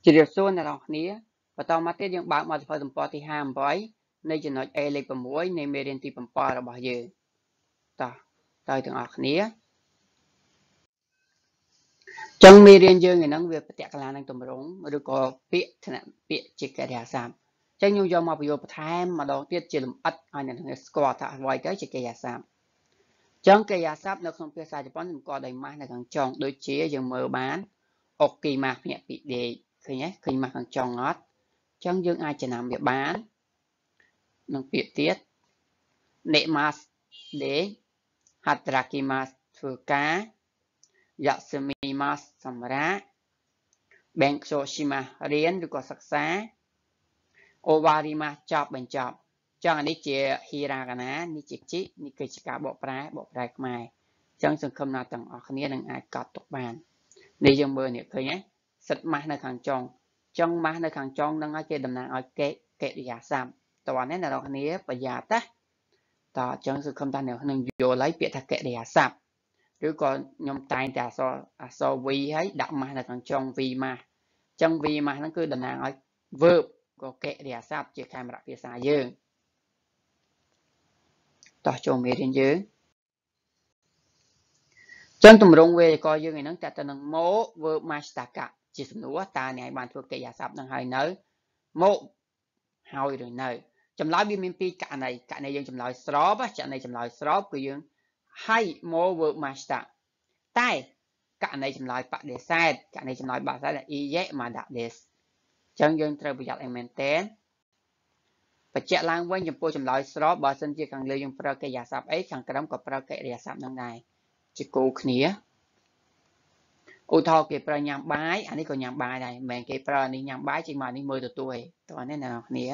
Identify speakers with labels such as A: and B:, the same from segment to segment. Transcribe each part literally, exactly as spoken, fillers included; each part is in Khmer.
A: ជារៀបសួរអ្នកនរគ្នាបន្តមកទៀតយើងបើកមកសភៅទំព័រទីห้าสิบแปดនៃចំណុច A លេខหกនៃមេរៀនទីเจ็ดរបស់យើងតោះតើទាំងអស់គ្នាចឹងមេរៀនយើងហ្នឹងវាប្រតិកលានឹងតម្រងឬក៏ពាក្យថ្នាក់ពាក្យជាកិរិយាសព្ទចឹងខ្ញុំយកមកបញ្យល់បន្ថែមម្ដងទៀតជាលម្អិតឲ្យអ្នកទាំងស្គាល់ថាអ្វីទៅជាកិរិយាសព្ទចឹងកិរិយាសព្ទនៅក្នុងភាសាជប៉ុនសម្គាល់ដោយម៉ាស់នៅខាងចុងដូចជាយើងមើលបានអុកគីម៉ាស់ភ្នាក់ពីដេកឃើញទេឃើញម៉ាស់ខាងចុងអត់ចឹងយើងអាចចំណាំវាបាននឹងពាក្យទៀតនេម៉ាស់ដេកហាត់រាគីម៉ាស់ធ្វើការយ៉ាសមីម៉ាស់សម្រាប់បែងខ្សូស៊ីម៉ាស់រៀនឬក៏សិក្សាអូវ៉ារីម៉ាស់ចប់បញ្ចប់ចឹងអានេះជាហ៊ីរ៉ាកាណានេះជាជីនេះគឺជាការបកប្រែបកប្រែខ្មែរចឹងសង្ឃឹមថាទាំងអស់គ្នានឹងអាចកត់ទុកបាននេះយើងមើលនេះឃើញទេសិតម៉ាស់នៅខាងចុងចឹងម៉ាស់នៅខាងចុងនឹងឲ្យគេតំណាងឲ្យកិរិយាសព្ទតោះនេះអ្នកនរគ្នាប្រយ័ត្នណាតោះចឹងសង្ឃឹមថាអ្នកនឹងយល់ហើយពាក្យថាកិរិយាសព្ទឬក៏ខ្ញុំតែងតែអក្សរអក្សរ V ហើយដាក់ម៉ាស់នៅខាងចុង V ម៉ាស់ចឹង V ម៉ាស់ហ្នឹងគឺតំណាងឲ្យ verb ក៏កិរិយាសព្ទជាកាយរៈភាសាយើងតោះចូលមេរៀនយើងចឹងទម្រង់វេយ្យាករណ៍យើងឯហ្នឹងតើទៅនឹង mo verb mashtaka ជាសំណួរតើអ្នកឯងបានធ្វើកិរិយាសព្ទនឹងហើយនៅ mo ហើយឬនៅចម្លើយវាមានពីរករណីករណីយើងចម្លើយស្របករណីចម្លើយស្របគឺយើងហើយ mo verb mashta តែករណីចម្លើយបដិសេធករណីចម្លើយបដិសេធ iye mada des ចឹងយើងត្រូវប្រយ័ត្នឲ្យមែនតើបញ្ជាក់ឡើងវិញចំពោះចម្លើយស្របបើសិនជាខាងលើយើងប្រើកិរិយាសព្ទអីខាងក្រោមក៏ប្រើកិរិយាសព្ទនឹងដែរជាគូគ្នាឧទាហរណ៍គេប្រើញ៉ាំបាយអានេះក៏ញ៉ាំបាយដែរមិនមែនគេប្រើនេះញ៉ាំបាយជាមកនេះមើលទទួលឯងតោះនេះអ្នកនរគ្នា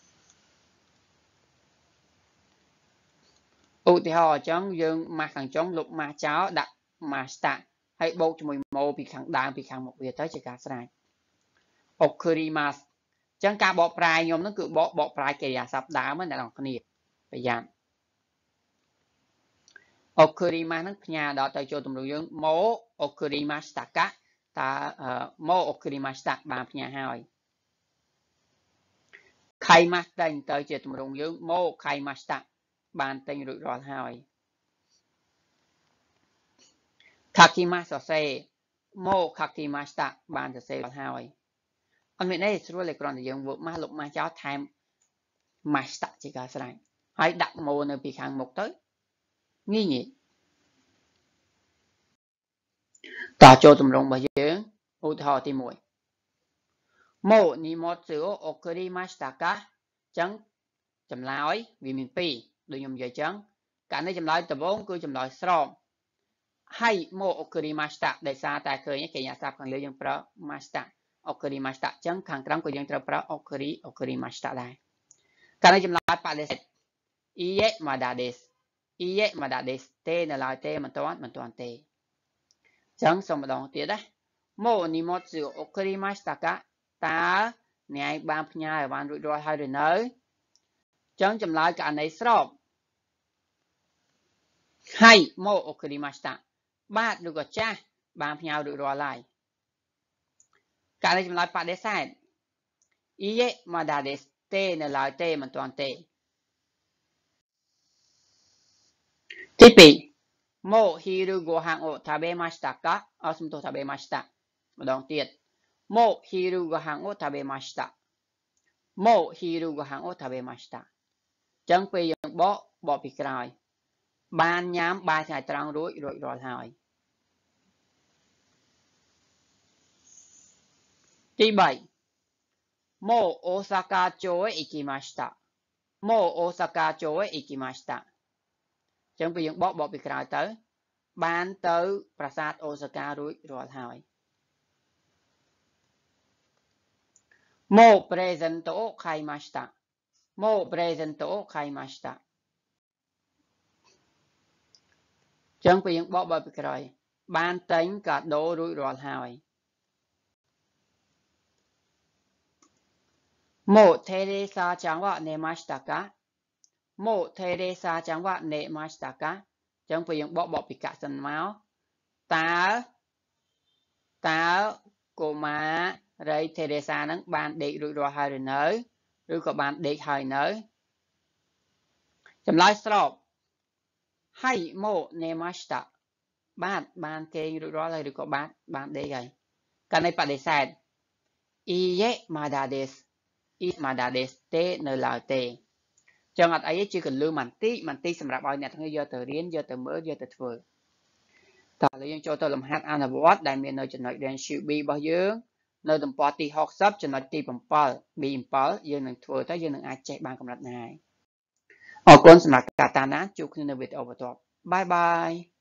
A: ឧទាហរណ៍អញ្ចឹងយើងម៉ាស់ខាងចុងលុបម៉ាស់ចោលដាក់ម៉ាស់តាហើយបូកជាមួយម៉ូពីខាងដើមពីខាងមុខវាទៅជាការស្រេចអូខូរីម៉ាស់អញ្ចឹងការបកប្រែខ្ញុំហ្នឹងគឺបកបកប្រែកិរិយាសព្ទដើមអ្នកនរគ្នាប្រយ័ត្នអូខូរីម៉ាស់ហ្នឹងផ្ញើដល់ទៅចូលទម្រង់យើងម៉ូអូខូរីម៉ាស់តាកាតើម៉ូអូខូរីម៉ាស់តាបានផ្ញើហើយខៃម៉ាស់តែងទៅជាទម្រង់យើងម៉ូខៃម៉ាស់តាបានតែងរួចរាល់ហើយខាគីម៉ាស់សរសេរម៉ូខាគីម៉ាស់តាបានសរសេរហើយអត់មានអីស្រួលទេគ្រាន់តែយើងវឹកម៉ាស់លុបម៉ាស់ចោលថែមម៉ាស់តាជាការស្រេចហើយដាក់ម៉ូនៅពីខាងមុខទៅងាយងាយតោះចូលទម្រង់របស់យើងឧទាហរណ៍ទីមួយម៉ូនីម៉ូតស៊ូអូខូរីម៉ាស់តាកាអញ្ចឹងចម្លើយវាមានពីរដូចខ្ញុំនិយាយអញ្ចឹងករណីចម្លើយដំបូងគឺចម្លើយស្របហើយម៉ូអូខូរីម៉ាស់តាដោយសារតែឃើញកិរិយាសព្ទខាងលើយើងប្រើម៉ាស់តាអូខូរីម៉ាស់តាអញ្ចឹងខាងក្រោមក៏យើងត្រូវប្រើអូខូរីអូខូរីម៉ាស់តាដែរករណីចម្លើយបដិសេធ iye mada des iye mada des ទេនៅឡើយទេមិនទាន់មិនទាន់ទេអញ្ចឹងសូមម្ដងទៀតណាម៉ូនីម៉ូតស៊ូអូខូរីម៉ាស់តាកាតើអ្នកឯងបានផ្ញើឲ្យបានរួចរាល់ហើយឬនៅអញ្ចឹងចម្លើយករណីស្របហើយម៉ូអូខូរីម៉ាស់តាបាទឬក៏ចាស់បានផ្ញើរួចរាល់ហើយករណីចម្លើយបដិសេធ iye mada des ទេនៅឡើយទេមិនទាន់ទេទីពីរម៉ូហ៊ីរូហ្គោហាងអូថាបេម៉ាស្តាកាអសំទោសថាបេម៉ាស្តាម្ដងទៀតម៉ូហ៊ីរូហ្គោហាងអូថាបេម៉ាស្តាម៉ូហ៊ីរូហ្គោហាងអូថាបេម៉ាស្តាអញ្ចឹងពេលយើងបកបកពីក្រោយបានញ៉ាំបាយថ្ងៃត្រង់រួចរួចរាល់ហើយទីបីម៉ូអូសាកាជូអេគីម៉ាស្តាម៉ូអូសាកាជូអេគីម៉ាស្តាអញ្ចឹងពេលយើងបកបកពីក្រោយទៅបានទៅប្រាសាទអូសាការួចរាល់ហើយម៉ូប្រេសិនតូខៃម៉ាស្តាម៉ូប្រេសិនតូខៃម៉ាស្តាអញ្ចឹងពេលយើងបកបកពីក្រោយបានតែងកាដូរួចរាល់ហើយម៉ូថេរេសាចង្វានេម៉ាស្តាកាម៉ូថេរេសាចង្វានេម៉ាស្តាកាអញ្ចឹងពេលយើងបកបកពីកសិនមកតើតើកុមារ rồi Teresa nắng ban địch rủi ro hai rồi nới rồi có ban địch hai nới chấm lại stop hai mo nemashita ban ban kê rủi ro rồi có ban ban địch rồi cái này bạn để sai iye madades i madades te nơi là te chẳng hạn ấy chỉ cần lưu màn tí màn tí sầm rạp ao này thằng giờ từ riêng giờ từ mới giờ từ vừa ta lấy những cho tôi làm hát ăn là vót đại miền nơi chừng nói đèn siêu bi bao nhiêu nơi tầm party học sắp chừng nói ti bằng pal bi pal giờនឹងធ្វើទៅយើងនឹងអាចចេះបានកម្រិតណាហើយអរគុណសម្រាប់ការតាមដានជួបគ្នានៅវីដេអូបន្ទាប់បាយបាយ